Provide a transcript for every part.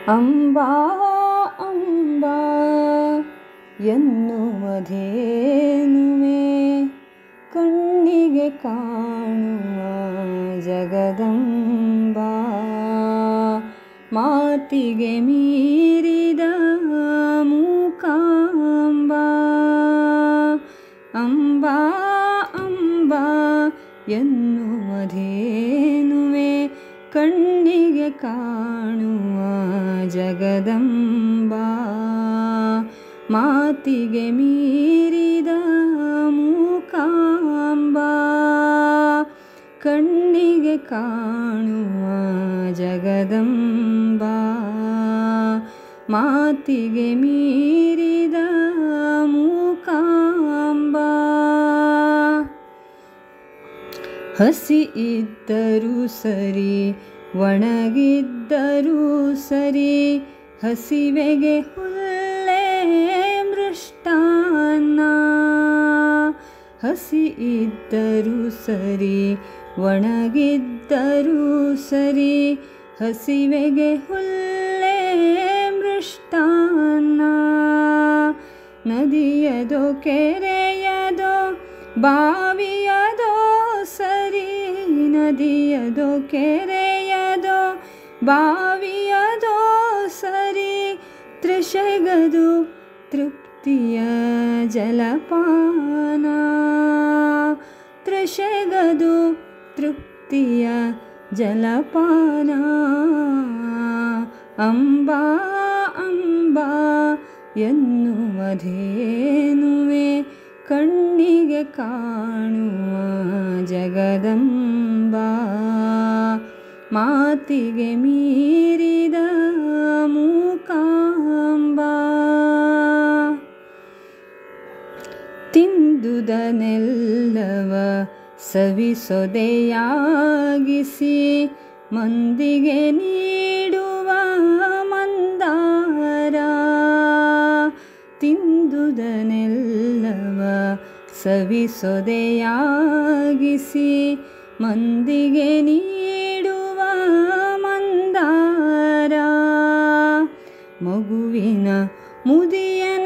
ಅಂಬಾ ಅಂಬಾ ಎನ್ನುವುದೇನುವೆ ಕಣ್ಣಿಗೆ ಕಾಣುವ ಜಗದಂಬಾ, ಮಾತಿಗೆ ಮೀರಿದ ಮೂಕಾಂಬಾ. ಅಂಬಾ ಅಂಬಾ ಎನ್ನುವುದೇನುವೆ ಕಣ್ಣಿಗೆ ಕಾಣುವ ಜಗದಂಬಾ, ಮಾತಿಗೆ ಮೀರಿದ ಮೂಕಾಂಬಾ. ಕಣ್ಣಿಗೆ ಕಾಣುವ ಜಗದಂಬಾ, ಮಾತಿಗೆ ಮೀರಿದ ಮೂಕಾಂಬಾ. ಹಸಿ ಇದ್ದರೂ ಸರಿ ಒಣಗಿದ್ದರೂ ಸರಿ, ಹಸಿವೆಗೆ ಹುಲ್ಲೇ ಮೃಷ್ಟಾನ್ನ. ಹಸಿ ಇದ್ದರೂ ಸರಿ ಒಣಗಿದ್ದರೂ ಸರಿ, ಹಸಿವೆಗೆ ಹುಲ್ಲೇ ಮೃಷ್ಟಾನ್ನ. ನದಿಯದೋ ಕೆರೆಯದೋ ಬಾವಿಯದೋ ಸರಿ, ನದಿಯದೋ ಕೆರೆಯದೋ ಬಾವಿಯದೋ ಸರಿ, ತೃಷೆಗದು ತೃಪ್ತಿಯ ಜಲಪಾನ. ತೃಷೆಗದು ತೃಪ್ತಿಯ ಜಲಪಾನ. ಅಂಬಾ ಅಂಬಾ ಎನ್ನುವುದೇನುವೆ ಕಣ್ಣಿಗೆ ಕಾಣುವ ಜಗದಂಬಾ, ಮಾತಿಗೆ ಮೀರಿದ ಮೂಕಾಂಬಾ. ತಿಂದುದನೆಲ್ಲವ ಸವಿಸೊದೆಯಾಗಿಸಿ ಮಂದಿಗೆ ನೀಡುವ ಮಂದಾರ. ತಿಂದುದನೆಲ್ಲವ ಸವಿಸೊದೆಯಾಗಿಸಿ ಮಂದಿಗೆ ನೀಡುವ ಮಂದಾರ. ಮಗುವಿನ ಮುದಿಯನ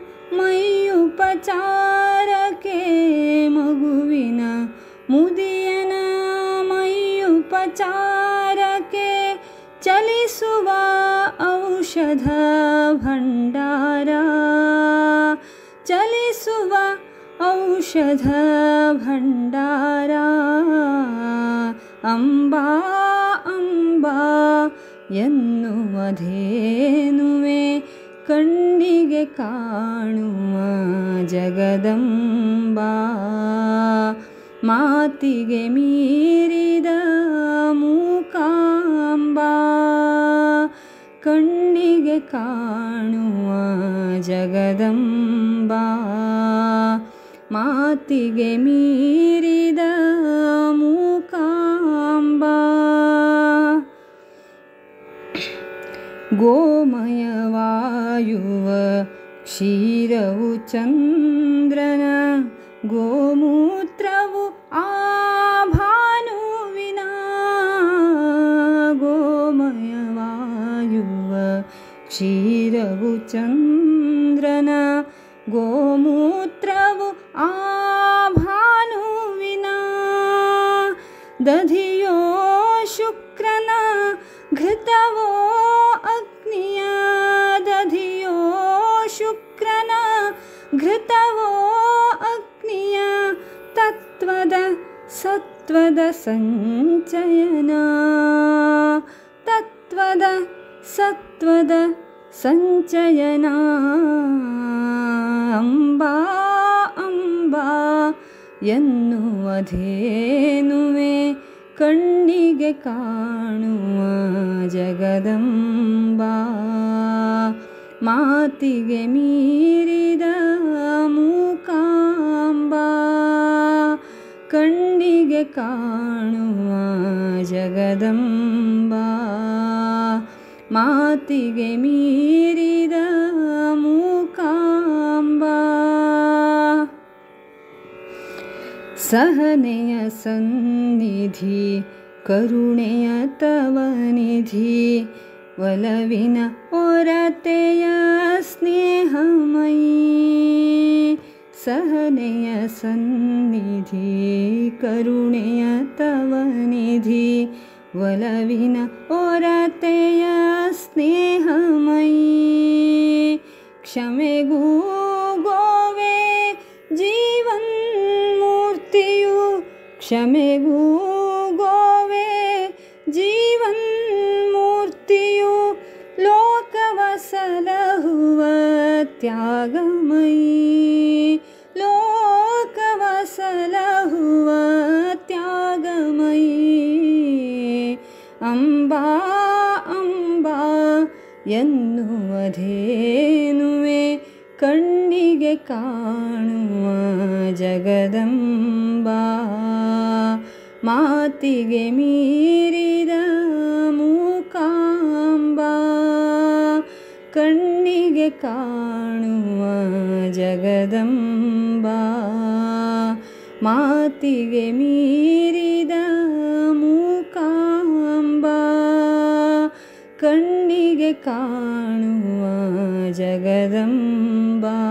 ಮೈಯುಪಚಾರಕ್ಕೆ, ಮಗುವಿನ ಮುದಿಯನ ಮೈಯುಪಚಾರಕ್ಕೆ ಚಲಿಸುವ ಔಷಧ ಭಂಡಾರ. ಚಲಿಸುವ ಔಷಧ ಭಂಡಾರ. ಅಂಬಾ ಅಂಬಾ ಎನ್ನುವುದೇನುವೆ ಕಣ್ಣಿಗೆ ಕಾಣುವ ಜಗದಂಬಾ, ಮಾತಿಗೆ ಮೀರಿದ ಮೂಕಾಂಬಾ. ಕಣ್ಣಿಗೆ ಕಾಣುವ ಜಗದಂಬಾ, ಮಾತಿಗೆ ಮೀರಿದ ಮೂಕಾಂಬಾ. ಗೋಮಯವಾಯುವ ಕ್ಷೀರವು ಚಂದ್ರನ, ಗೋಮೂತ್ರವು ಆ ಭಾನುವಿನ. ಗೋಮಯವಾಯುವ ಕ್ಷೀರವು ಚಂದ್ರನ, ಗೋಮೂತ್ರವು ಆ ಭಾನುವಿನ. ದಧಿಯೋ ಶುಕ್ರನ, ಘೃತವೋ ಅಗ್ನಿಯ. ದಧಿಯೋ ಶುಕ್ರನ, ಘೃತವೋ ಅಗ್ನಿಯ. ತತ್ವದ ಸತ್ವದ ಸಂಚಯನ. ತತ್ವದ ಸತ್ವದ ಸಂಚಯನ. ಅಂಬಾ ಅಂಬಾ ಎನ್ನುವುದೇನುವೆ ಕಣ್ಣಿಗೆ ಕಾಣುವ ಜಗದಂಬಾ, ಮಾತಿಗೆ ಮೀರಿದ ಮೂಕಾಂಬಾ. ಕಣ್ಣಿಗೆ ಕಾಣುವ ಜಗದಂಬಾ, ಮಾತಿಗೆ ಮೀರಿದ ಮೂಕಾಂಬಾ. ಸಹನೆಯ ಸನ್ನಿಧಿ ಕರುಣೆಯ ತವ ನಿಧಿ ಒಲವಿನ ಹೊರತೆಯ ಸ್ನೇಹಮಯೀ ಸಹನೆಯ ಸನ್ನಿಧಿ ಕರುಣೆಯ ತವನಿಧಿ ಒಲವಿನ ಹೊರತೆಯ ಸ್ನೇಹಮಯೀ ಕ್ಷಮೆಗೂ ಗೋವೆ ಜೀವನ್ಮೂರ್ತಿಯು ಕ್ಷಮೆಗೂ ಗೋವೆ ಜೀವನ್ಮೂರ್ತಿಯು ಲೋಕವ ಸಲಹುವ ತ್ಯಾಗಮಯೀ ಲೋಕವ ಸಲಹುವ ತ್ಯಾಗಮಯೀ ಅಂಬಾ ಅಂಬಾ ಎನ್ನುವುದೇನುವೆ ಕಣ್ಣಿಗೆ ಕಾಣುವ ಜಗದಂಬಾ ಮಾತಿಗೆ ಮೀರಿದ ಮೂಕಾಂಬಾ ಕಣ್ಣಿಗೆ ಕಾಣುವ ಜಗದಂಬಾ ಮಾತಿಗೆ ಮೀರಿದ ಮೂಕಾಂಬಾ ಕಣ್ಣಿಗೆ ಕಾಣುವ ಜಗದಂಬಾ